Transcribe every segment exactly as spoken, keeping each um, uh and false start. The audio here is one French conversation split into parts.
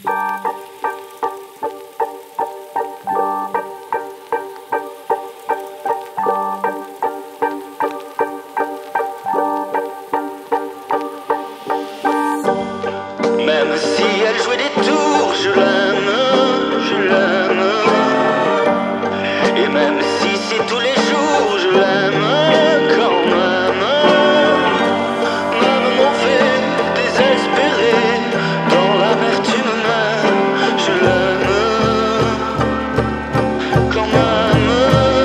Même si elle jouait des tours, je l'aime, je l'aime. Et même si c'est tous les jours, je l'aime quand même. Même m'ont fait désespérer dans l'amertume même, je l'aime quand même.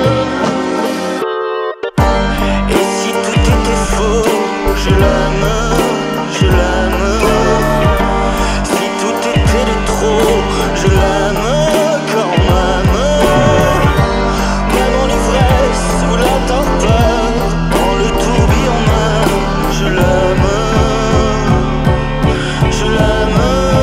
Et si tout était faux, je l'aime, je l'aime. Je l'aime quand même. Même en ivresse ou la torpeur, dans le tourbillon même, je l'aime, je l'aime.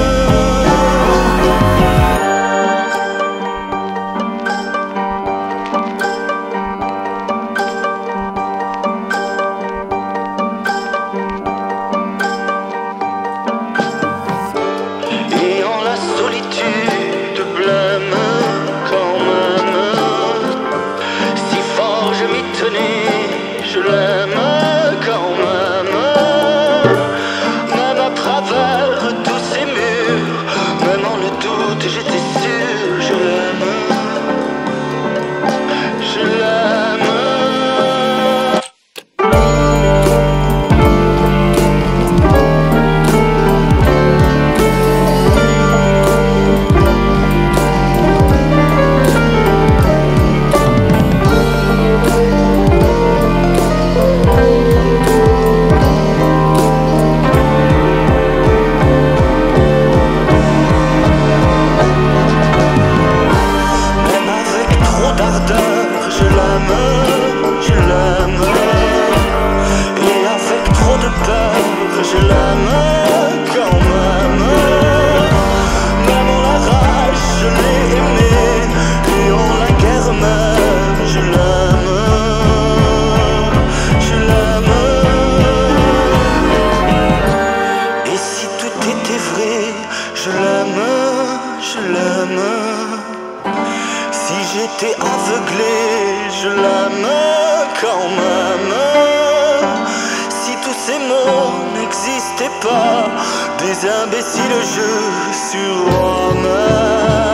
Et en la solitude blême quand même, si fort je m'y tenais, je l'aime quand même. Même à travers tous ces murs, même en le doute j'étais sûr, je l'aime, je l'aime. Je l'aime, je l'aime. Et avec trop de peur, je l'aime quand même. Même en la rage, je l'ai aimé. Et en la guerre même, je l'aime, je l'aime. Et si tout était vrai, je l'aime, je l'aime. Si j'étais aveuglé, je l'aime quand même. Si tous ces mots n'existaient pas, des imbéciles jeux sur moi-même.